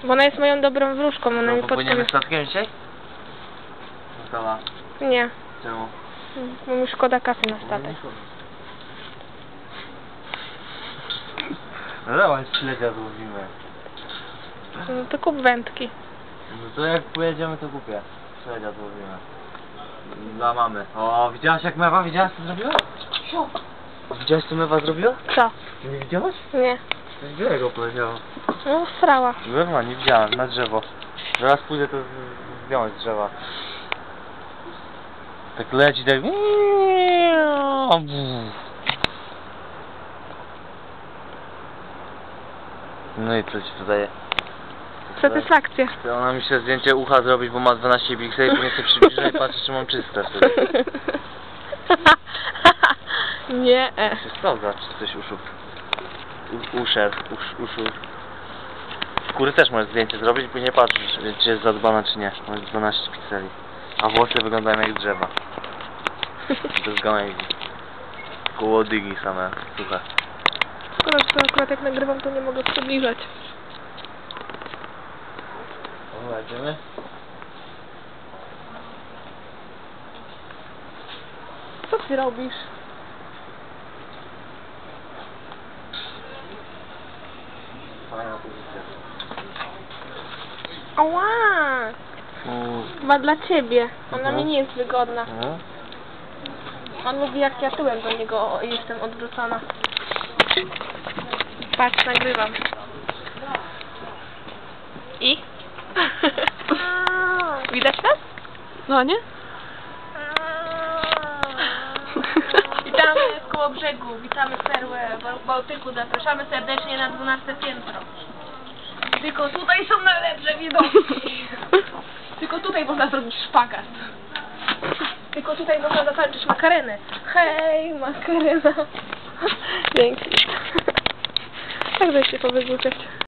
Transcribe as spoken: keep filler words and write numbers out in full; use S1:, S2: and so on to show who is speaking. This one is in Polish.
S1: Bo ona jest moją dobrą wróżką, ona
S2: No,
S1: mi
S2: popłyniemy
S1: podpowie.
S2: statkiem dzisiaj? Została.
S1: Nie,
S2: Czemu?
S1: bo mi szkoda kasy na statek.
S2: No dawaj, śledzia złowimy.
S1: No to kup wędki.
S2: No to jak pojedziemy, to kupię. Śledzia złowimy. Dla mamy. O, widziałaś jak Mewa? Widziałaś co zrobiła? Widziałaś co Mewa zrobiła?
S1: Co?
S2: Nie widziałaś?
S1: Nie.
S2: Coś białego poleciało.
S1: No, strała.
S2: Była, nie widziałem, na drzewo. Zaraz pójdę to z- zdjąć z drzewa. Tak leci, tak... No i co ci to daje?
S1: Satysfakcja.
S2: To ona mi chce zdjęcie ucha zrobić, bo ma dwanaście pikseli, później sobie przybliża i patrzy, czy mam czyste wtedy.
S1: Nie.
S2: Się sprawdza, czy coś uszu. U, uszer, usz, uszu. Skóry też możesz zdjęcie zrobić, później patrzysz, czy jest zadbana, czy nie. Ma dwanaście pikseli. A włosy wyglądają jak drzewa. To jest gałęzi. Koło dygi same, suche.
S1: Szkoda, że akurat jak nagrywam, to nie mogę przybliżać.
S2: O, jedziemy?
S1: Co ty robisz?
S2: Fajna pozycja.
S1: Ała!
S2: Mm.
S1: Chyba dla ciebie. Ona
S2: Mhm.
S1: mi nie jest wygodna.
S2: Mhm.
S1: On lubi, jak ja tyłem do niego jestem odwrócona. Patrz, nagrywam. I? Widać nas?
S3: No nie?
S1: Witamy w Kołobrzegu, witamy Perłę w Bałtyku, zapraszamy serdecznie na dwunaste piętro. Tylko tutaj są najlepsze widoki. Tylko tutaj można zrobić szpagat. Tylko tutaj można zatańczyć makarenę. Hej, makarena. Dzięki. Tak da się powygłupiać.